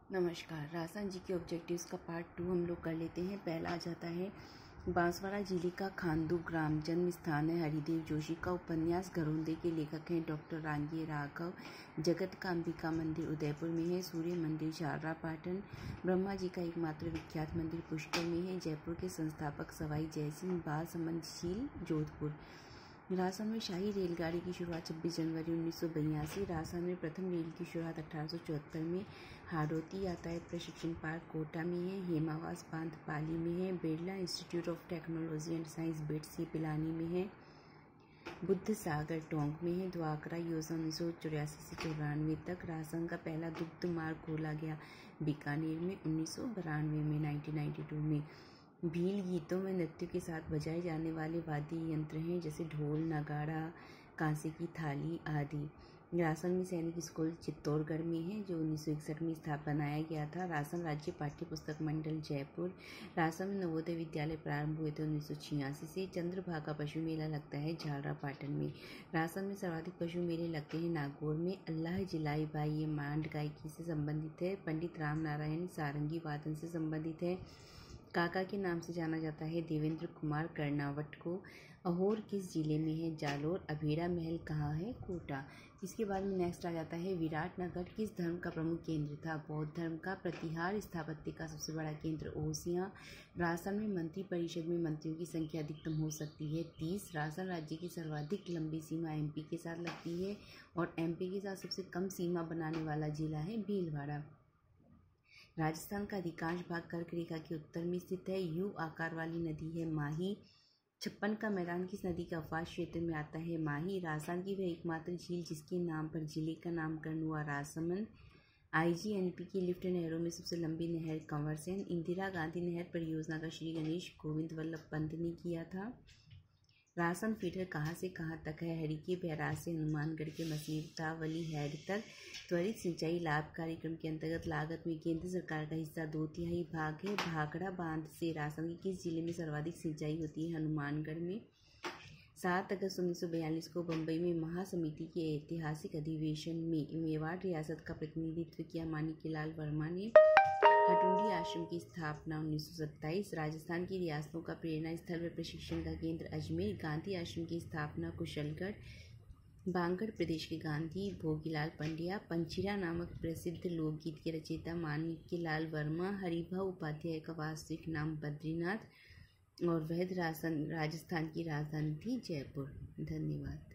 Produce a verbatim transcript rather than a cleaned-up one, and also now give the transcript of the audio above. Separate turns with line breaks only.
नमस्कार। राजस्थान जी के ऑब्जेक्टिव्स का पार्ट टू हम लोग कर लेते हैं। पहला आ जाता है बांसवाड़ा जिले का खांदू ग्राम जन्म स्थान है हरिदेव जोशी का। उपन्यास घरोंदे के लेखक हैं डॉक्टर रांगे राघव। जगत का अंबिका मंदिर उदयपुर में है। सूर्य मंदिर झालरा पाटन। ब्रह्मा जी का एकमात्र विख्यात मंदिर पुष्कर में है। जयपुर के संस्थापक सवाई जयसिंह बाल संबंध झील जोधपुर। राजस्थान में शाही रेलगाड़ी की शुरुआत छब्बीस जनवरी उन्नीस सौ बयासी। राजस्थान में प्रथम रेल की शुरुआत अठारह सौ चौहत्तर में हाड़ौती यातायात प्रशिक्षण पार्क कोटा में है। हेमावास बांध पाली में है। Birla institute of technology and science BITS Pilani में है। बुद्ध सागर टोंक में है। द्वाकरा योजना उन्नीस सौ चौरासी से चौरानवे तक। राजस्थान का पहला दुग्ध मार्ग खोला गया बीकानेर में उन्नीस सौ बानवे में नाइनटीन नाइन्टी टू में। भील गीतों में नृत्य के साथ बजाए जाने वाले वाद्य यंत्र हैं जैसे ढोल नगाड़ा कांसे की थाली आदि। राजस्थान में सैनिक स्कूल चित्तौड़गढ़ में है जो उन्नीस सौ इकसठ में स्थापना बनाया गया था। राजस्थान राज्य पाठ्य पुस्तक मंडल जयपुर। राजस्थान में नवोदय विद्यालय प्रारंभ हुए थे उन्नीस सौ छियासी से। चंद्रभागा पशु मेला लगता है झालरा पाटन में। राजस्थान में सर्वाधिक पशु मेले लगते हैं नागौर में। अल्लाह जिलाई बाई ये मांड गायकी से संबंधित है। पंडित राम नारायण सारंगी वादन से संबंधित है। काका के नाम से जाना जाता है देवेंद्र कुमार कर्नावट को। अहोर किस जिले में है जालोर। अभेड़ा महल कहाँ है कोटा। इसके बाद में नेक्स्ट आ जाता है विराटनगर किस धर्म का प्रमुख केंद्र था बौद्ध धर्म का। प्रतिहार स्थापत्य का सबसे बड़ा केंद्र ओसियां। राजस्थान में मंत्री परिषद में मंत्रियों की संख्या अधिकतम हो सकती है तीस। राजस्थान राज्य की सर्वाधिक लंबी सीमा एमपी के साथ लगती है और एमपी के साथ सबसे कम सीमा बनाने वाला जिला है भीलवाड़ा। राजस्थान का अधिकांश भाग कर्क रेखा के उत्तर में स्थित है। यू आकार वाली नदी है माही। छप्पन का मैदान किस नदी के अवकाश क्षेत्र में आता है माही। राजस्थान की वह एकमात्र झील जिसके नाम पर जिले का नामकरण हुआ राजसमंद। आईजीएनपी की लिफ्ट नहरों में सबसे लंबी नहर कंवरसेन। इंदिरा गांधी नहर परियोजना का श्री गणेश गोविंद वल्लभ पंत ने किया था। राजस्थान फीडर कहाँ से कहाँ तक है हरिके बैराज से हनुमानगढ़ के मसीतावली हेड तक। त्वरित सिंचाई लाभ कार्यक्रम के अंतर्गत लागत में केंद्र सरकार का हिस्सा दो तिहाई भाग है। भाखड़ा बांध से राजस्थान के किस जिले में सर्वाधिक सिंचाई होती है हनुमानगढ़ में। सात अगस्त उन्नीस सौ बयालीस को बम्बई में महासमिति के ऐतिहासिक अधिवेशन में मेवाड़ रियासत का प्रतिनिधित्व किया माणिक्यलाल वर्मा ने। हटुंडी आश्रम की स्थापना उन्नीस सौ सत्ताईस। राजस्थान की रियासतों का प्रेरणा स्थल व प्रशिक्षण का केंद्र अजमेर। गांधी आश्रम की स्थापना कुशलगढ़। बांगड़ प्रदेश के गांधी भोगीलाल पंड्या। पंचीरा नामक प्रसिद्ध लोकगीत के रचयिता माणिक्यलाल वर्मा। हरिभा उपाध्याय का वास्तविक नाम बद्रीनाथ और वैध राजस्थान राजस्थान की राजधानी थी जयपुर। धन्यवाद।